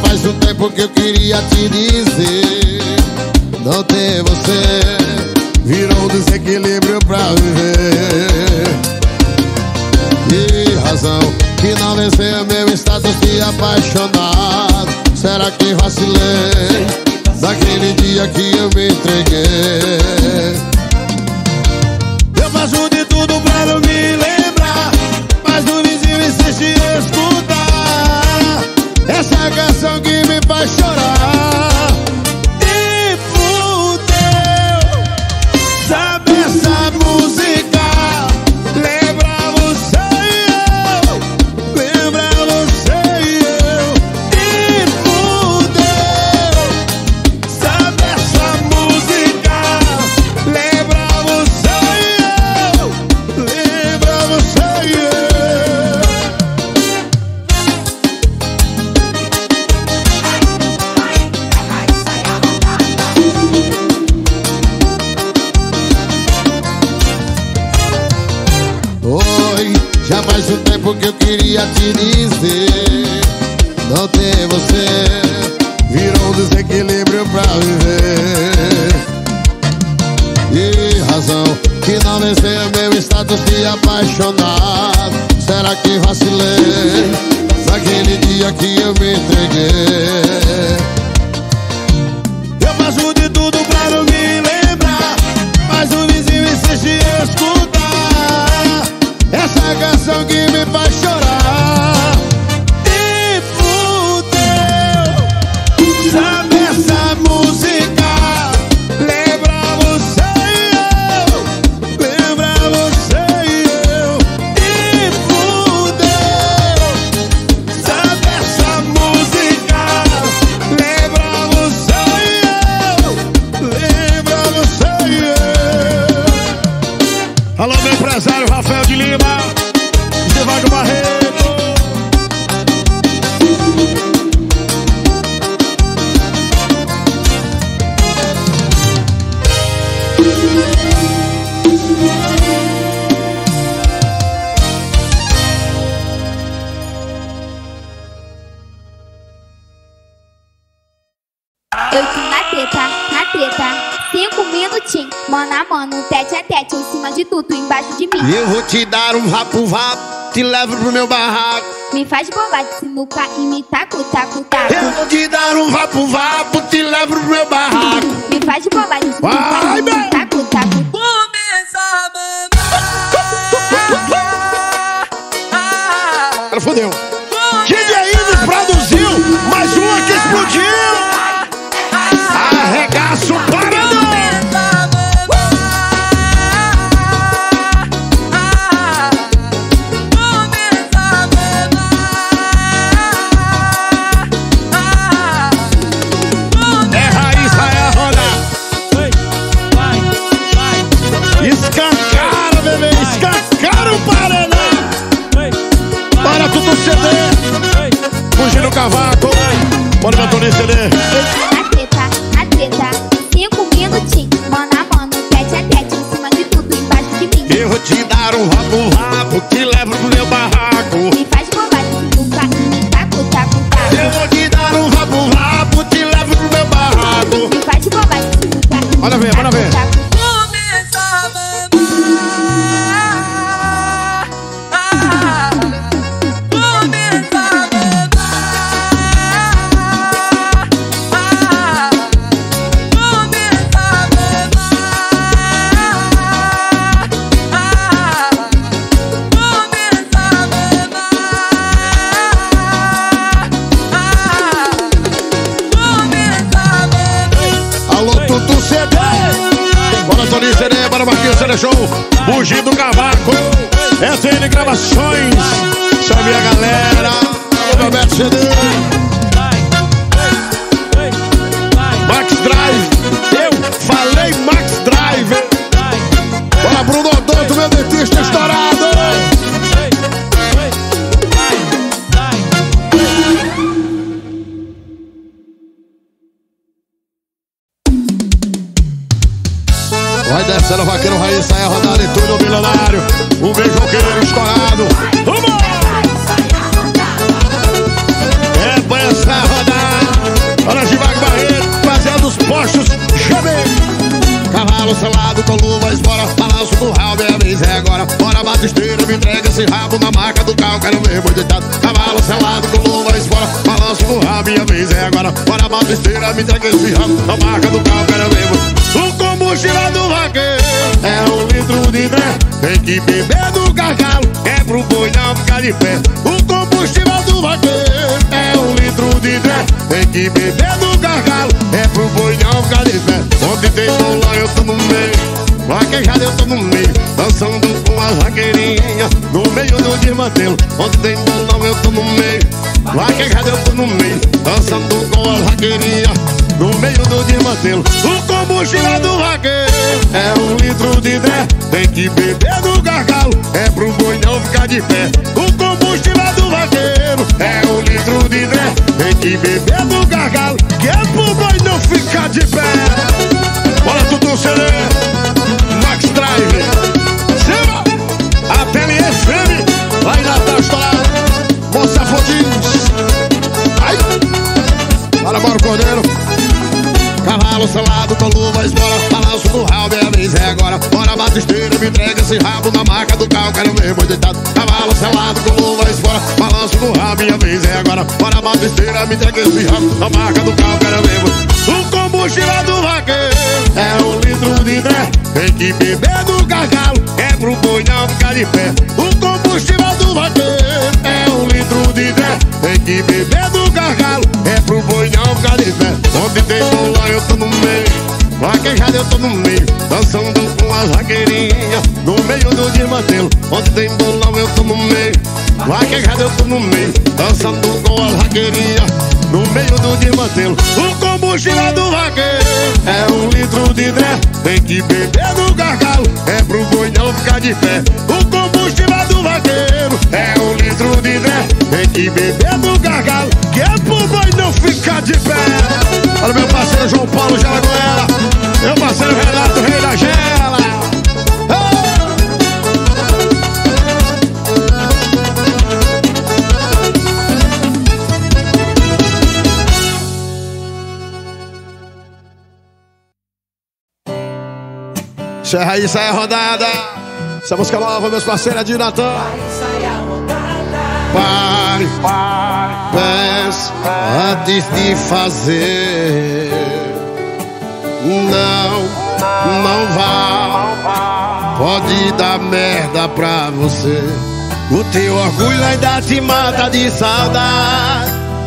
faz um tempo que eu queria te dizer, não ter você virou um desequilíbrio pra viver. Que razão que não venceu meu status de apaixonado. Será que vacilei naquele dia que eu me entreguei? Eu faço de tudo pra não me lembrar, mas o vizinho insiste em escutar essa canção que me faz chorar. E fudeu, sabe essa música? Lembra você e eu, lembra você e eu. E fudeu, sabe essa música? Lembra você e eu, lembra você e eu. Oi, já faz um tempo que eu queria te dizer, não ter você virou um desequilíbrio pra viver. E razão que não venceu meu status de apaixonado. Será que vacilei naquele dia que eu me entreguei? Eu faço de tudo pra não me lembrar, mas o vizinho insiste em escutar essa canção que me faz chorar. E fudeu, sabe essa música? Lembra você e eu, lembra você e eu. E fudeu, sabe essa música? Lembra você e eu, lembra você e eu. Alô, meu empresário Rafael de Lima, você vai do Barreto. Eu tô na treta, 5 minutinhos, mano a mano, tete a tete, em cima de tudo, embaixo de mim. Eu vou te dar um vapo-vapo, te levo pro meu barraco. Me faz bobar de sinuca e me taco, taco, taco. Eu vou te dar um vapo-vapo, te levo pro meu barraco. Me faz bobar de sinuca e me taco, taco. Começa a mamar. Cara, fodeu. DJ Ives produziu mais uma que explodiu. Arregaça o paradão. É Raíssa, é a roda. Escancara, bebê, escancara o paredão. Bora tudo CD. Fugir no cavaco. Bora meu Toninho CD. Na treta, 5 minutinhos, mano a mano, tete a tete, em cima de tudo, embaixo de mim. Eu vou te dar um vapo-vapo, te levo pro meu barraco. Me faz bobar de sinuca e me taco, taco, taco. Eu vou te dar um vapo-vapo, te levo pro meu barraco. Me faz bobar de sinuca e me Manda ver, manda ver. taco, taco. Começa a mamar. Começa a mamar. Começa a Alô, Tutu CD. Bora Toninho CD, bora Marquinhos CD Show. Fugir do cavaco. FN Gravações. Chame a galera. Alô, Bebeto CD. Max Drive. Eu falei Max Drive. Bora Bruno Odonto, meu dentista estourado. Vai descendo, vaqueiro, Raíssa, é a rodada em tudo, milionário. Um beijo, roqueiro estourado. Vamos! É pra essa rodada. quero ver boi deitado. Cavalo selado com luva espora, balanço no rabo, minha vez é agora. Bora bata esteira, me entrega esse rabo. A marca do carro, quero ver boi. O combustível do vaqueiro é 1 litro de dré. Tem que beber do gargalo, é pro boi não ficar de pé. O combustível do vaqueiro é 1 litro de dré. Tem que beber do gargalo, é pro boi não ficar de pé. Onde tem bolão eu tô no meio, vaquejada eu tô no meio, dançando com as vaqueirinhas no meio do desmantelo. Onde tem bolão eu tô no meio, vaquejada eu tô no meio, dançando com as vaqueirinhas no meio do desmantelo. O combustível do vaqueiro é 1 litro de dré. Tem que beber do gargalo, é pro boi não ficar de pé. O combustível do vaqueiro é 1 litro de dré. Tem que beber do gargalo, que é pro boi não ficar de pé. Bora tudo CD, Max Drive, Silva, Ateliê Fêmea, lá em Natal estourado, Moça Fodins. Ai, bora, bora Cordeiro. Cavalo selado com luva espora, balanço no rabo, minha vez é agora. Bora bata esteira, me entrega esse rabo. Na marca do carro, quero ver boi deitado. Cavalo selado com luva espora, balanço no rabo, minha vez é agora. Bora bata esteira, me entrega esse rabo. Na marca do carro, quero ver boi. O combustível do vaqueiro é 1 litro de dré. Tem que beber do gargalo, é pro boi não ficar de pé. O combustível do vaqueiro é 1 litro de dré. Tem que beber do gargalo, é pro boi não ficar de pé. Onde tem bolão eu tô no meio, vaquejada eu tô no meio, dançando com as vaqueirinhas no meio do desmantelo. Onde tem bolão eu tô no meio, vaquejada eu tô no meio, dançando com as vaqueirinhas no meio do desmantelo. O combustível do vaqueiro é 1 litro de dré. Tem que beber do gargalo, é pro boi não ficar de pé. O combustível do vaqueiro é 1 litro de dré. Tem que beber do gargalo, que é pro boi não ficar de pé. Olha meu parceiro João Paulo Jalagoela, meu parceiro Renato Rei da Gela. Encerra aí, sai a rodada. Essa música nova, meus parceiros de Natan. Pare, pense antes de fazer. Não vá. Pode dar merda pra você. O teu orgulho ainda te mata de saudade.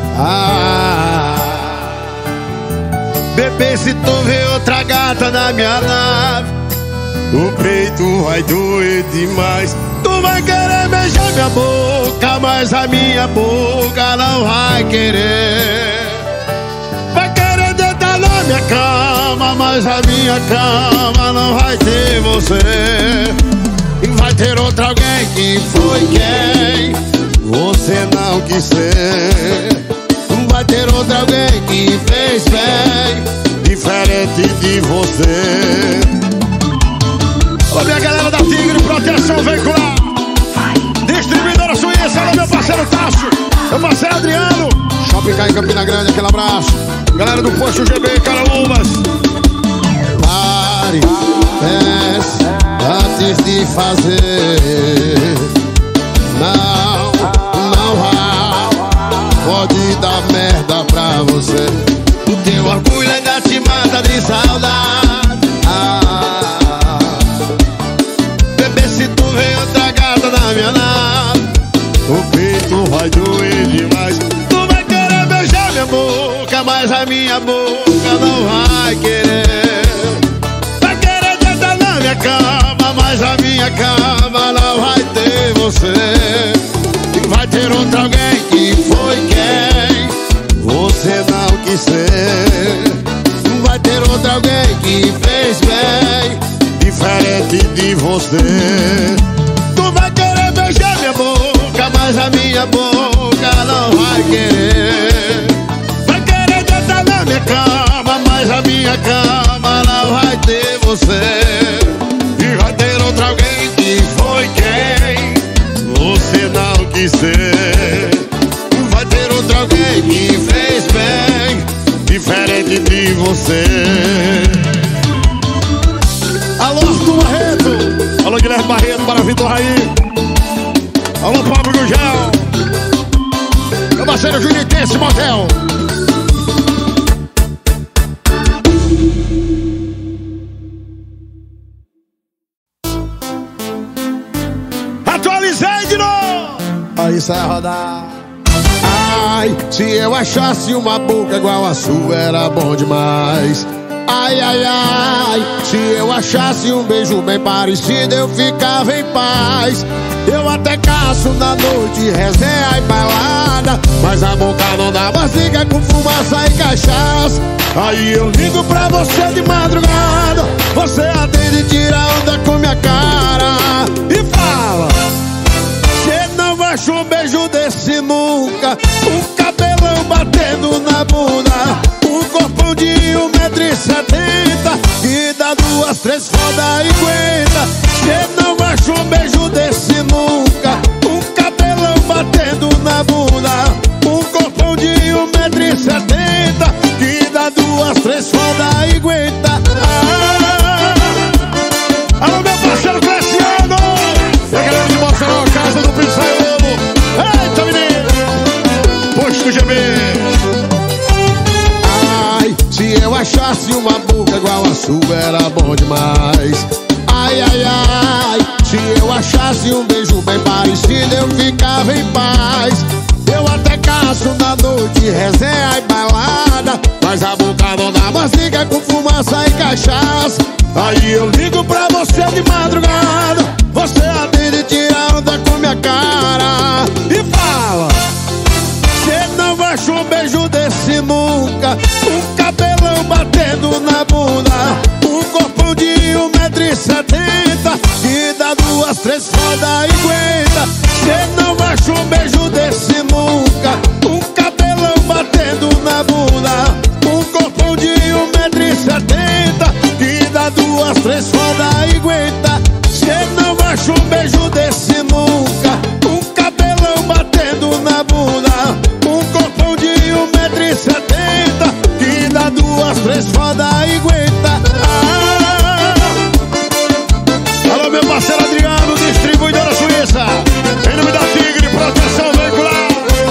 Bebê, se tu vê outra gata na minha nave, o peito vai doer demais. Tu vai querer beijar minha boca, mas a minha boca não vai querer. Vai querer deitar na minha cama, mas a minha cama não vai ter você. E vai ter outro alguém que foi quem você não quis ser. Vai ter outro alguém que fez bem, diferente de você. Ô minha galera da Tigre, proteção veicular, distribuidora Suíça, olha meu parceiro Tasso, meu parceiro Adriano, Shopping Cá em Campina Grande, aquele abraço. Galera do Posto GB, Caraúbas. Pare, pense antes de fazer. Não vá, pode dar merda pra você. O teu orgulho ainda te mata de saudade. Se tu vê outra gata na minha nave, o peito vai doer demais. Tu vai querer beijar minha boca, mas a minha boca não vai querer. Vai querer deitar na minha cama, mas a minha cama não vai ter você. E vai ter outro alguém que foi quem você não quis ser. Vai ter outro alguém que fez bem, diferente de você. Tu vai querer beijar minha boca, mas a minha boca não vai querer. Vai querer deitar na minha cama, mas a minha cama não vai ter você. E vai ter outro alguém que foi quem você não quis ser. Vai ter outro alguém que fez bem, diferente de você. Alô, Arthur Barreto. Alô, Guilherme Barreto, para Vitor Raí. Alô, Pablo Gugel. desse motel. Atualizei de novo. Aí sai a rodar. Ai, se eu achasse uma boca igual a sua era bom demais. Ai, ai, ai, se eu achasse um beijo bem parecido eu ficava em paz. Eu até caço na noite, resenha e balada, mas a boca não dá mais liga com fumaça e cachaça. Aí eu ligo pra você de madrugada, você atende e tira onda com minha cara e fala: cê não achou um beijo desse nunca. Um cabelão batendo na bunda, um corpão de 1,70m que dá 2, 3 foda e aguenta. Cê não achou um beijo desse nunca. Um cabelão batendo na bunda, um corpão de 1,70m que dá 2, 3 foda e aguenta. Alô, meu parceiro Cleciano, e a galera de Mossoró, casa do Pizzaiolo. Eita, menino, posto GB. Ai, se eu achasse uma boca igual a sua era bom demais. Ai, ai, ai, se eu achasse um beijo bem parecido eu ficava em paz. Eu até caço na noite, resenha e balada, mas a boca não dá mais liga com fumaça e cachaça. Aí eu ligo pra você de madrugada, você atende e tira onda com minha cara e fala: cê não achou um beijo desse nunca. Um cabelão batendo na bunda, um corpão de 1,70m que dá 2, 3 foda e aguenta. Cê não achou um beijo desse nunca. Um cabelão batendo na bunda, um corpão de 1,70m que dá 2, 3 foda e aguenta. Cê não achou um beijo desse nunca. Um cabelão batendo na bunda, um corpão de 1,70m que dá 2, 3 foda e aguenta. Alô, meu parceiro Adriano, distribuidora Suíça, em nome da Tigre Proteção Veicular.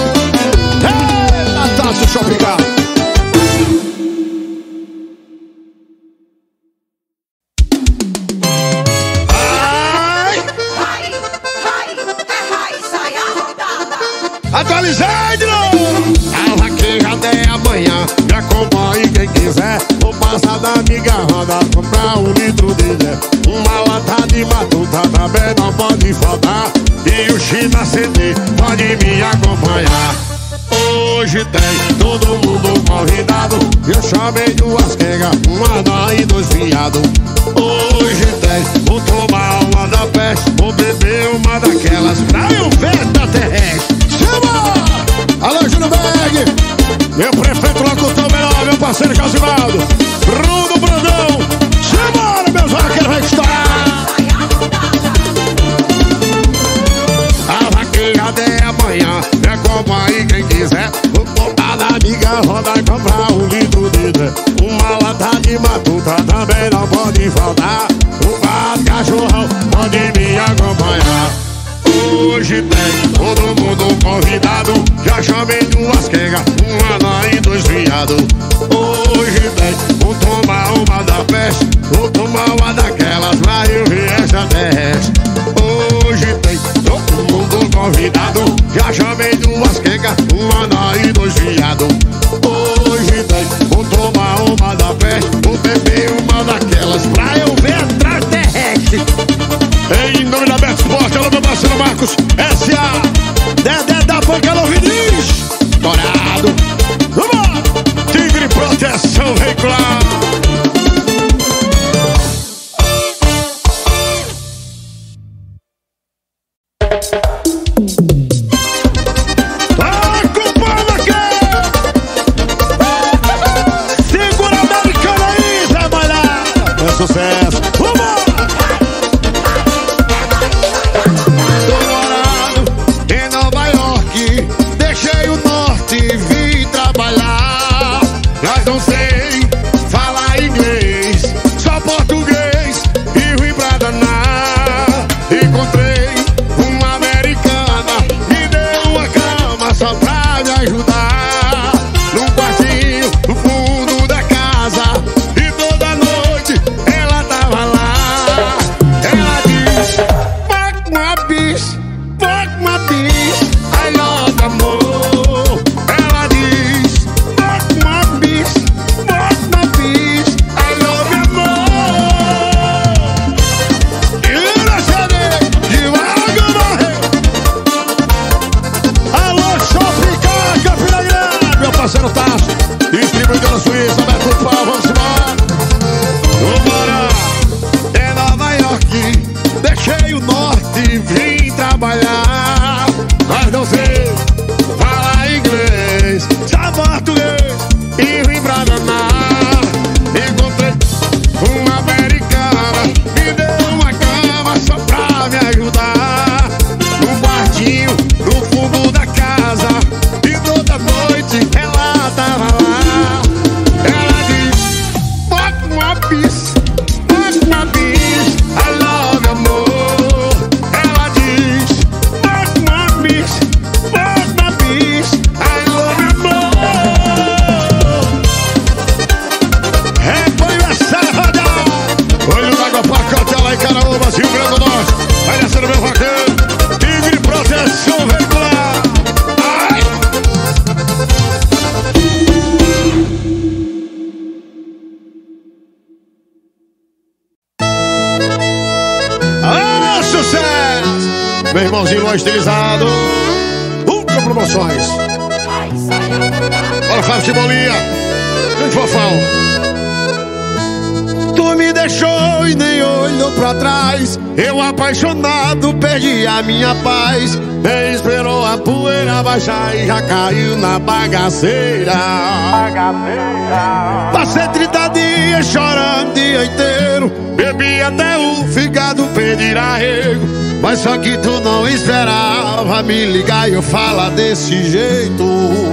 Natácio Shopping Car. Atualizei de novo. Ela que já tem amanhã, me acompanhe quem quiser. Vou passar da amiga roda, comprar 1 litro de Zé. Uma lata de matuta também não pode faltar. E o China CD pode me acompanhar. Hoje tem todo mundo convidado. Eu chamei 2 quengas, uma dó e 2 viado. Hoje tem, vou tomar uma da peste, vou beber uma daquelas pra eu ver da terrestre. Chama! Alô, Júnior Berg, meu prefeito locutor melhor, meu parceiro Casivaldo, Bruno Brandão. Chama, meus vaqueiros, vai estourar. A vaqueira de amanhã, me acompanhe quem quiser. Vou botar na amiga roda e comprar 1 litro de Zé. Uma lata de matuta também não pode faltar. Um par de cachorrão pode me acompanhar. Hoje tem todo mundo convidado. Já chamei 2 quengas, uma dó e 2 viado. Hoje tem, vou tomar uma da peste, vou tomar uma daquelas pra eu ver essa terrestre. Hoje tem todo mundo convidado. Já chamei 2 quengas, uma dó e 2 viado. Hoje tem, vou tomar uma da peste, vou beber uma daquelas pra eu ver atrás terrestre. Em nome da Beto Esporte, alô, meu parceiro Marcos S.A. Dedé da Panca, alô, Vinícius Dourado. Vamos! Tigre Proteção Veicular. Meu irmãozinho Luan estilizado. Ultra Promoções. Bora, Fábio Cebolinha. Grande fofão. Tu me deixou e nem olhou pra trás. Eu apaixonado perdi a minha paz. Nem esperou a poeira baixar e já caiu na bagaceira. Passei 30 dias chorando o dia inteiro. Bebi até o fígado pedir arrego. Mas só que tu não esperava me ligar e eu falar desse jeito.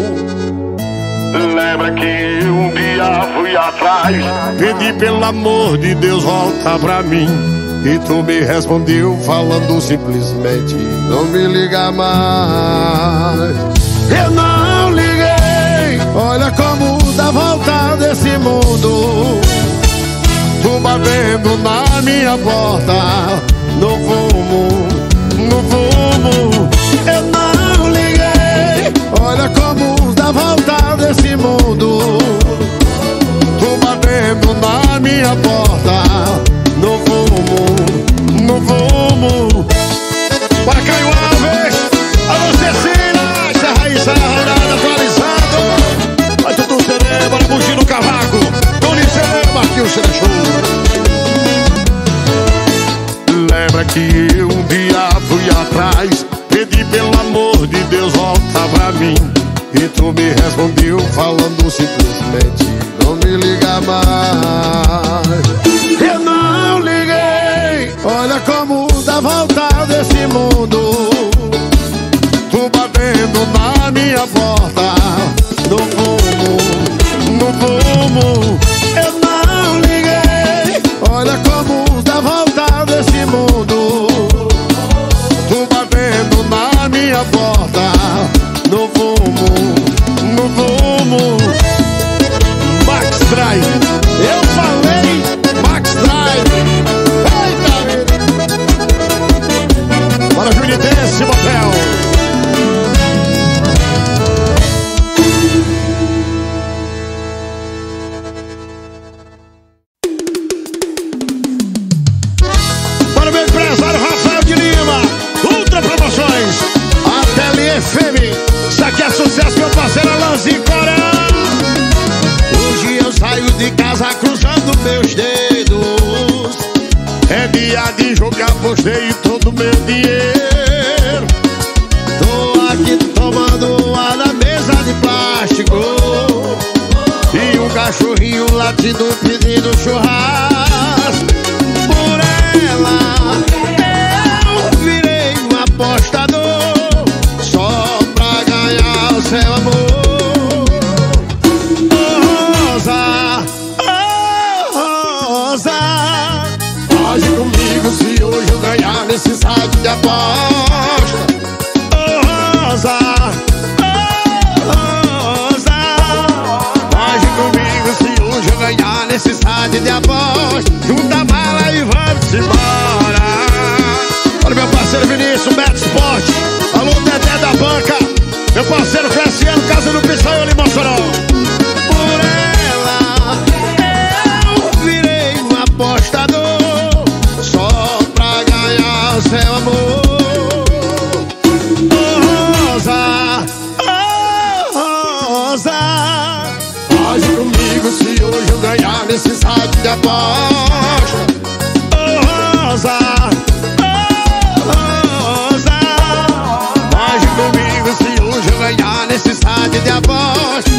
Lembra que um dia fui atrás, pedi pelo amor de Deus volta pra mim. E tu me respondeu falando simplesmente não me liga mais. Eu não liguei, olha como dá volta desse mundo. Tu batendo na minha porta, no fumo, no fumo. Eu não liguei, olha como dá volta desse mundo. Tu batendo na minha porta, no fumo, no fumo. Bora, Caio Alves, alô Cecília, essa Raíssa rodada atualizado. Vai tudo sereno, bora fugir no cavaco. Tony Sereno, Marquinhos Serechou. Lembra que eu um dia fui atrás, pedi pelo amor de Deus volta pra mim. E tu me respondeu falando simplesmente não me liga mais. Eu não liguei, olha como dá volta desse mundo. Tu batendo na minha porta, no fumo, no fumo. Eu não liguei, olha como dá volta desse mundo. Tu batendo na minha porta, no fumo, no fumo. Max Drive, eu falei Max Drive. Eita, bora Junidense Motel. Para o meu empresário Rafael de Lima, Ultra Promoções, Ateliê Fêmea. Isso aqui é sucesso, meu parceiro Alanzinho Corão. Hoje eu saio de casa cruzando meus dedos. É dia de jogar, apostei todo meu dinheiro. Tô aqui tomando ar na mesa de plástico e um cachorrinho latindo pedindo churrasco. Por ela eu virei um apostador só pra ganhar o seu amor. Foge comigo se hoje eu ganhar nesse site de aposta. Oh, Rosa, Rosa. Foge comigo se hoje eu ganhar nesse site de aposta. Junta a mala e vamos embora. Olha meu parceiro Vinícius, Beto Sport. Alô, Dedé da Banca. Meu parceiro Cresciano, Casa do Piçanho, Limão Soró. Por ela eu virei um apostador seu amor. Oh, Rosa, oh, Rosa. Foge comigo se hoje eu ganhar nesse site de aposta. Oh, Rosa, oh, Rosa. Foge comigo se hoje eu ganhar nesse site de aposta.